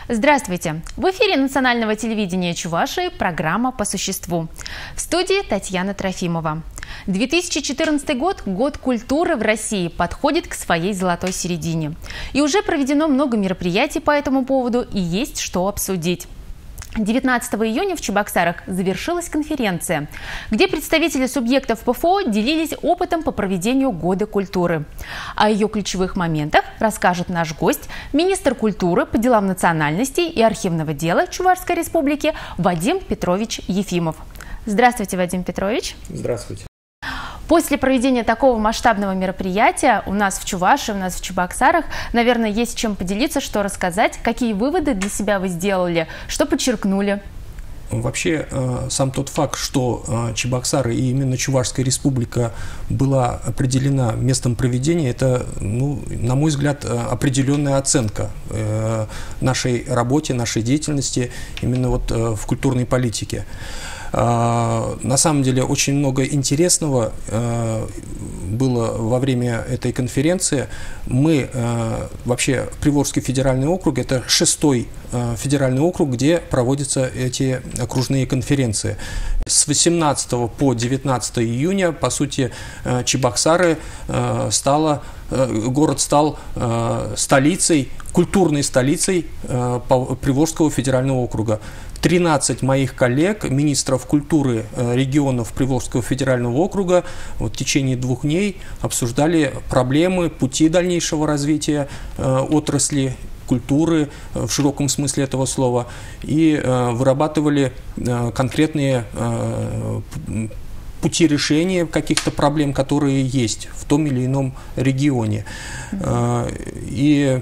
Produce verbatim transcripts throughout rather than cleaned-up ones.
Здравствуйте! В эфире национального телевидения Чувашии программа «По существу». В студии Татьяна Трофимова. две тысячи четырнадцатый год – год культуры в России, подходит к своей золотой середине. И уже проведено много мероприятий по этому поводу, и есть что обсудить. девятнадцатого июня в Чебоксарах завершилась конференция, где представители субъектов ПФО делились опытом по проведению Года культуры. О ее ключевых моментах расскажет наш гость, министр культуры по делам национальностей и архивного дела Чувашской Республики Вадим Петрович Ефимов. Здравствуйте, Вадим Петрович. Здравствуйте. После проведения такого масштабного мероприятия у нас в Чувашии, у нас в Чебоксарах, наверное, есть чем поделиться, что рассказать. Какие выводы для себя вы сделали, что подчеркнули? Вообще, сам тот факт, что Чебоксары и именно Чувашская Республика была определена местом проведения, это, ну, на мой взгляд, определенная оценка нашей работе, нашей деятельности именно вот в культурной политике. На самом деле очень много интересного было во время этой конференции. Мы, вообще, Приволжский федеральный округ, это шестой федеральный округ, где проводятся эти окружные конференции. С восемнадцатого по девятнадцатое июня, по сути, Чебоксары стало, город стал столицей, культурной столицей Приволжского федерального округа. тринадцать моих коллег, министров культуры регионов Приволжского федерального округа, вот в течение двух дней обсуждали проблемы, пути дальнейшего развития отрасли культуры в широком смысле этого слова и вырабатывали конкретные пути решения каких-то проблем, которые есть в том или ином регионе. И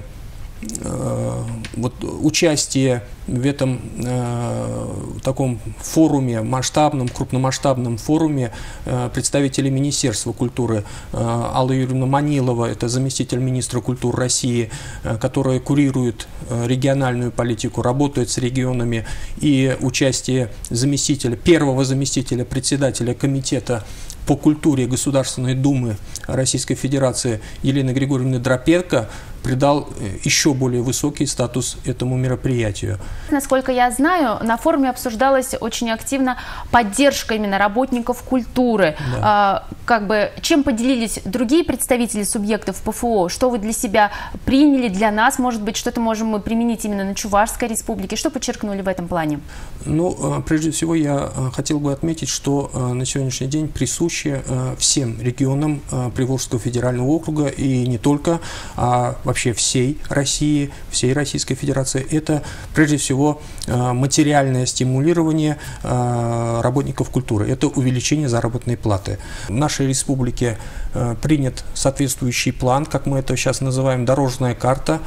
вот участие в этом э, таком форуме, масштабном, крупномасштабном форуме э, представителей Министерства культуры, э, Алла Юрьевна Манилова, это заместитель министра культуры России, э, которая курирует э, региональную политику, работает с регионами, и участие заместителя, первого заместителя председателя комитета по культуре Государственной Думы Российской Федерации Елены Григорьевны Дропенко придал еще более высокий статус этому мероприятию. Насколько я знаю, на форуме обсуждалась очень активно поддержка именно работников культуры. Да. А, как бы, чем поделились другие представители субъектов ПФО? Что вы для себя приняли, для нас, может быть, что-то можем мы применить именно на Чувашской Республике? Что подчеркнули в этом плане? Ну, прежде всего, я хотел бы отметить, что на сегодняшний день присуще всем регионам Приволжского федерального округа, и не только, а вообще всей России, всей Российской Федерации, это прежде всего материальное стимулирование работников культуры, это увеличение заработной платы. В нашей республике принят соответствующий план, как мы это сейчас называем, дорожная карта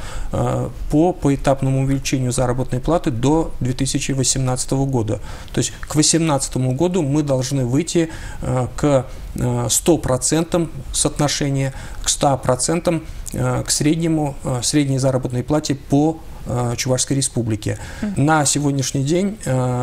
по поэтапному увеличению заработной платы до две тысячи восемнадцатого года. То есть к две тысячи восемнадцатому году мы должны выйти к ста процентам соотношения, к ста процентам к среднему, средней заработной плате по Чувашской Республике. Mm-hmm. На сегодняшний день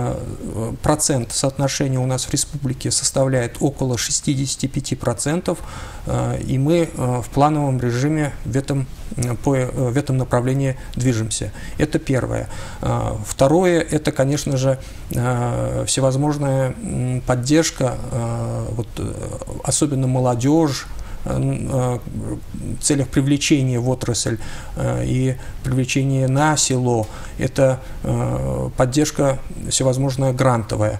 процент соотношения у нас в республике составляет около шестидесяти пяти процентов, и мы в плановом режиме в этом, по, в этом направлении движемся. Это первое. Второе, это, конечно же, всевозможная поддержка, вот, особенно молодежь, в целях привлечения в отрасль и привлечения на село. Это поддержка всевозможная грантовая.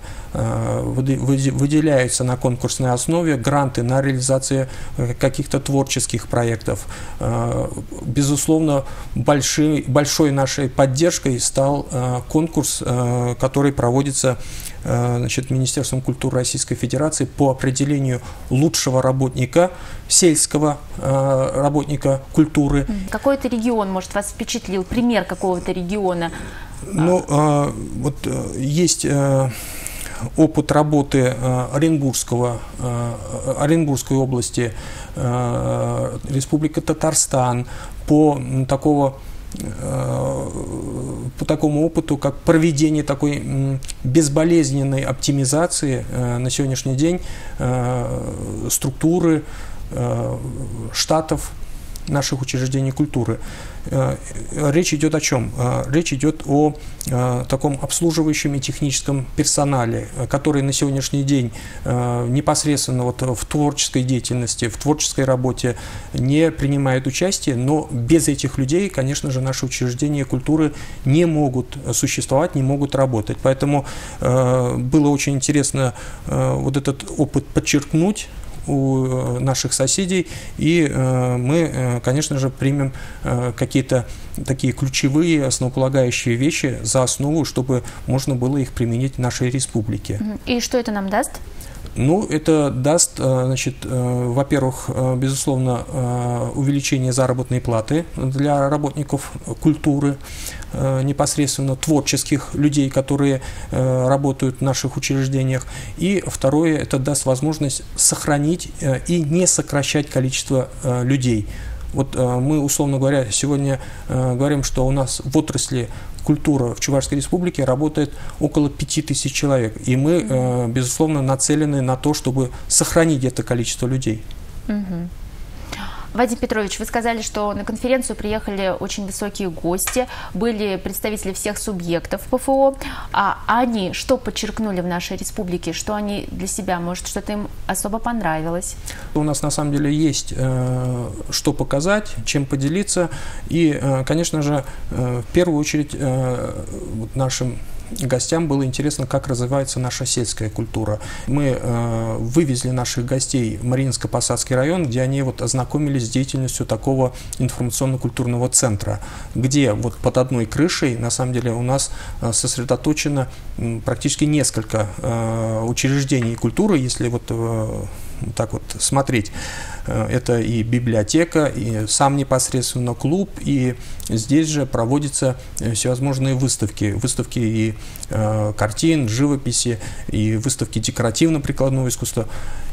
Выделяются на конкурсной основе гранты на реализацию каких-то творческих проектов. Безусловно, большой, большой нашей поддержкой стал конкурс, который проводится, значит, Министерством культуры Российской Федерации по определению лучшего работника, сельского э, работника культуры. Какой-то регион, может, вас впечатлил? Пример какого-то региона? Ну, э, вот э, есть э, опыт работы э, Оренбургского, э, Оренбургской области, э, Республика Татарстан, по такого по такому опыту, как проведение такой безболезненной оптимизации на сегодняшний день структуры штатов наших учреждений культуры. Речь идет о чем? Речь идет о таком обслуживающем и техническом персонале, который на сегодняшний день непосредственно вот в творческой деятельности, в творческой работе не принимает участие, но без этих людей, конечно же, наши учреждения культуры не могут существовать, не могут работать. Поэтому было очень интересно вот этот опыт подчеркнуть у наших соседей, и э, мы, э, конечно же, примем э, какие-то такие ключевые, основополагающие вещи за основу, чтобы можно было их применить в нашей республике. И что это нам даст? Ну, это даст, значит, во-первых, безусловно, увеличение заработной платы для работников культуры, непосредственно творческих людей, которые работают в наших учреждениях. И второе, это даст возможность сохранить и не сокращать количество людей. Вот мы, условно говоря, сегодня говорим, что у нас в отрасли культура в Чувашской республике работает около пяти тысяч человек. И мы, безусловно, нацелены на то, чтобы сохранить это количество людей. Угу. Вадим Петрович, вы сказали, что на конференцию приехали очень высокие гости, были представители всех субъектов ПФО. А они что подчеркнули в нашей республике? Что они для себя, может, что-то им особо понравилось? У нас на самом деле есть э, что показать, чем поделиться. И, э, конечно же, э, в первую очередь э, вот нашим гостям было интересно, как развивается наша сельская культура. Мы э, вывезли наших гостей в Мариинско-Посадский район, где они вот ознакомились с деятельностью такого информационно-культурного центра, где вот под одной крышей на самом деле у нас э, сосредоточено э, практически несколько э, учреждений культуры, если вот э, так вот смотреть. Это и библиотека, и сам непосредственно клуб, и здесь же проводятся всевозможные выставки. Выставки и э, картин, живописи, и выставки декоративно-прикладного искусства.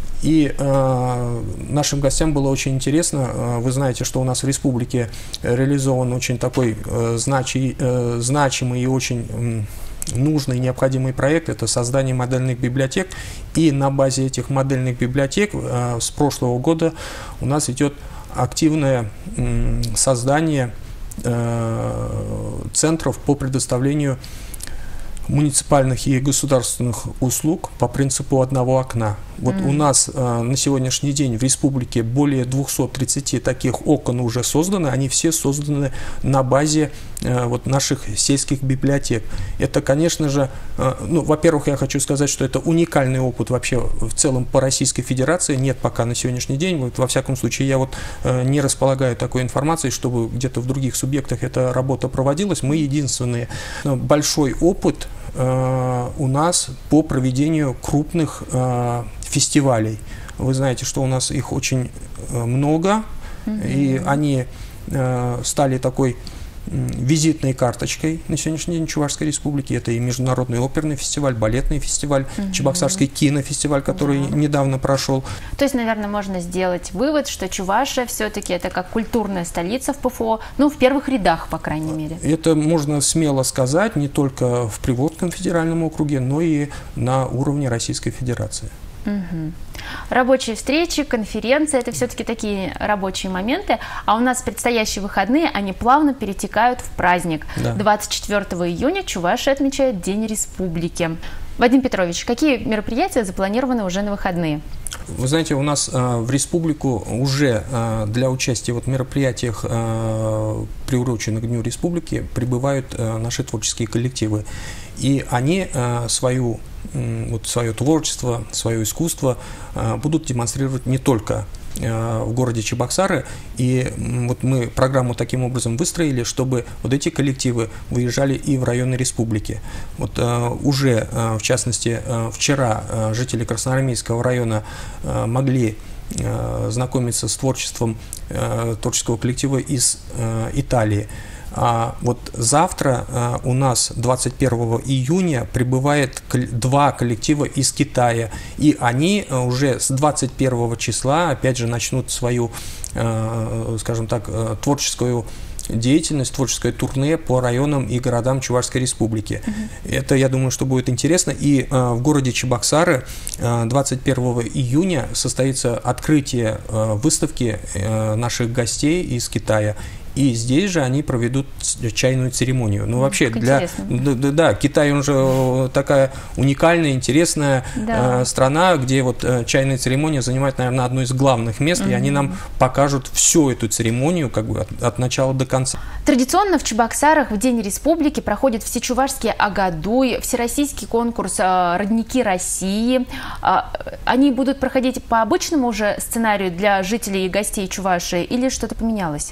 И э, нашим гостям было очень интересно. Вы знаете, что у нас в республике реализован очень такой э, значи, э, значимый и очень э, нужный и необходимый проект – это создание модельных библиотек. И на базе этих модельных библиотек э, с прошлого года у нас идет активное э, создание э, центров по предоставлению муниципальных и государственных услуг по принципу одного окна. Вот mm-hmm. у нас э, на сегодняшний день в республике более двухсот тридцати таких окон уже созданы, они все созданы на базе э, вот наших сельских библиотек. Это, конечно же, э, ну, во-первых, я хочу сказать, что это уникальный опыт вообще в целом по Российской Федерации, нет пока на сегодняшний день, вот, во всяком случае, я вот э, не располагаю такой информацией, чтобы где-то в других субъектах эта работа проводилась, мы единственные. Большой опыт э, у нас по проведению крупных э, фестивалей. Вы знаете, что у нас их очень много, mm-hmm. и они э, стали такой визитной карточкой на сегодняшний день Чувашской республики. Это и Международный оперный фестиваль, балетный фестиваль, mm-hmm. Чебоксарский кинофестиваль, который mm-hmm. недавно прошел. То есть, наверное, можно сделать вывод, что Чувашия все-таки это как культурная столица в ПФО, ну, в первых рядах, по крайней мере. Это можно смело сказать не только в Приволжском федеральном округе, но и на уровне Российской Федерации. Угу. Рабочие встречи, конференции – это все-таки такие рабочие моменты, а у нас предстоящие выходные, они плавно перетекают в праздник. Да. двадцать четвёртого июня Чувашия отмечает День Республики. Вадим Петрович, какие мероприятия запланированы уже на выходные? Вы знаете, у нас э, в республику уже э, для участия вот, в мероприятиях, э, приуроченных к Дню Республики, прибывают э, наши творческие коллективы. И они э, свою, э, вот, свое творчество, свое искусство э, будут демонстрировать не только э, в городе Чебоксары. И э, вот мы программу таким образом выстроили, чтобы вот эти коллективы выезжали и в районы республики. Вот, э, уже, э, в частности, э, вчера э, жители Красноармейского района э, могли э, знакомиться с творчеством э, творческого коллектива из э, Италии. А вот завтра а, у нас двадцать первого июня прибывает два коллектива из Китая, и они а, уже с двадцать первого числа опять же начнут свою, а, скажем так, творческую деятельность, творческое турне по районам и городам Чувашской Республики. Uh-huh. Это, я думаю, что будет интересно. И э, в городе Чебоксары э, двадцать первого июня состоится открытие э, выставки э, наших гостей из Китая. И здесь же они проведут чайную церемонию. Ну, вообще, как для... Да, да, да, Китай, он же такая уникальная, интересная да. э, страна, где вот э, чайная церемония занимает, наверное, одно из главных мест, mm-hmm. и они нам покажут всю эту церемонию как бы от, от начала до конца. Традиционно в Чебоксарах в День Республики проходит всечувашский Агадуй, всероссийский конкурс э, «Родники России». Э, они будут проходить по обычному уже сценарию для жителей и гостей Чувашии или что-то поменялось?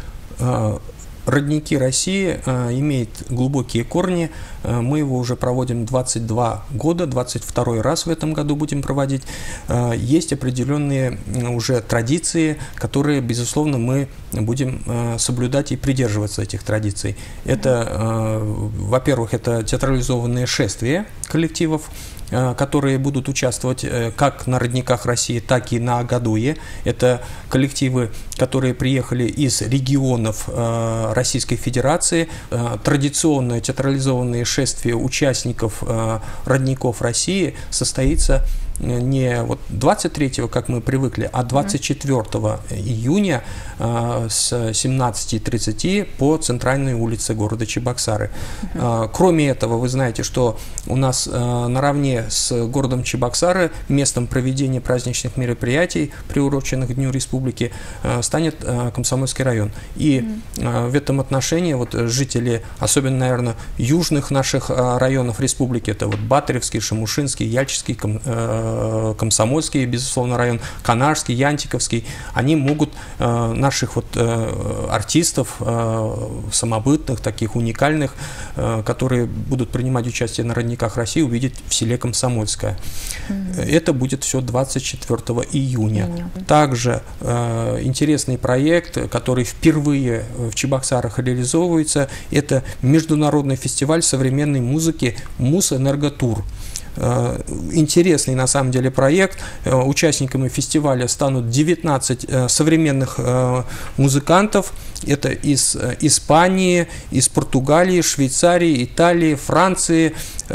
«Родники России» имеет глубокие корни. Мы его уже проводим двадцать два года, двадцать второй раз в этом году будем проводить. Есть определенные уже традиции, которые, безусловно, мы будем соблюдать и придерживаться этих традиций. Это, во-первых, это театрализованные шествия коллективов, которые будут участвовать как на «Родниках России», так и на Агадуе. Это коллективы, которые приехали из регионов Российской Федерации. Традиционное театрализованное шествие участников «Родников России» состоится не вот двадцать третьего, как мы привыкли, а двадцать четвёртого июня э, с семнадцати тридцати по центральной улице города Чебоксары. Uh-huh. э, кроме этого, вы знаете, что у нас э, наравне с городом Чебоксары местом проведения праздничных мероприятий, приуроченных к Дню Республики, э, станет э, Комсомольский район. И uh-huh. э, в этом отношении вот жители, особенно, наверное, южных наших э, районов республики, это вот Батыревский, Шамушинский, Яльческий, ком, э, Комсомольский, безусловно, район, Канарский, Янтиковский, они могут э, наших вот э, артистов, э, самобытных, таких уникальных, э, которые будут принимать участие на «Родниках России», увидеть в селе Комсомольское. Mm-hmm. Это будет все двадцать четвёртого июня. Mm-hmm. Также э, интересный проект, который впервые в Чебоксарах реализовывается, это международный фестиваль современной музыки «Мусэнерготур». Интересный на самом деле проект. Участниками фестиваля станут девятнадцать современных музыкантов. Это из Испании, из Португалии, Швейцарии, Италии, Франции,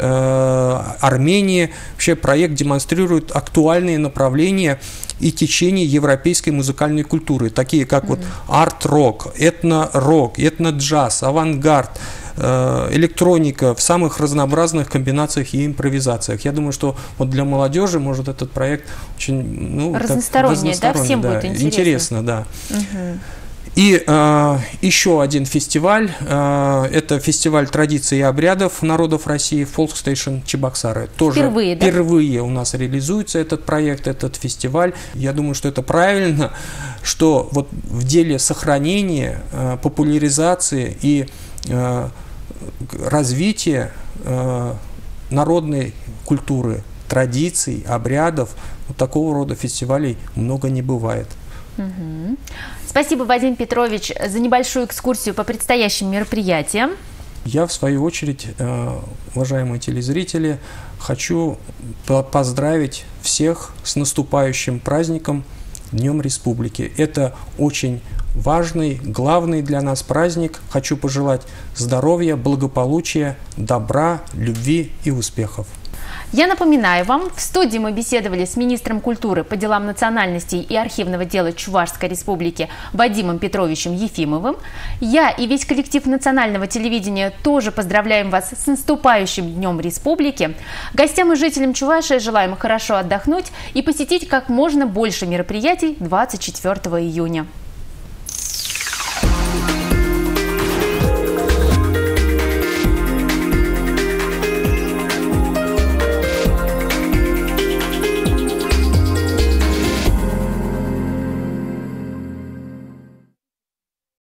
Армении. Вообще проект демонстрирует актуальные направления и течения европейской музыкальной культуры, такие как mm-hmm. вот арт-рок, этно-рок, этно-джаз, авангард, электроника в самых разнообразных комбинациях и импровизациях. Я думаю, что вот для молодежи может этот проект очень ну, разносторонний, разносторонний, да, всем да, будет интересно. Интересно, да. Угу. И э, еще один фестиваль, э, это фестиваль традиций и обрядов народов России, Folk Station Чебоксары. Тоже впервые, да? Впервые у нас реализуется этот проект, этот фестиваль. Я думаю, что это правильно, что вот в деле сохранения, э, популяризации и э, развития э, народной культуры, традиций, обрядов, вот такого рода фестивалей много не бывает. Угу. Спасибо, Вадим Петрович, за небольшую экскурсию по предстоящим мероприятиям. Я, в свою очередь, уважаемые телезрители, хочу поздравить всех с наступающим праздником Днем Республики. Это очень важный, главный для нас праздник. Хочу пожелать здоровья, благополучия, добра, любви и успехов. Я напоминаю вам, в студии мы беседовали с министром культуры по делам национальностей и архивного дела Чувашской Республики Вадимом Петровичем Ефимовым. Я и весь коллектив национального телевидения тоже поздравляем вас с наступающим Днем Республики. Гостям и жителям Чувашии желаем хорошо отдохнуть и посетить как можно больше мероприятий двадцать четвёртого июня.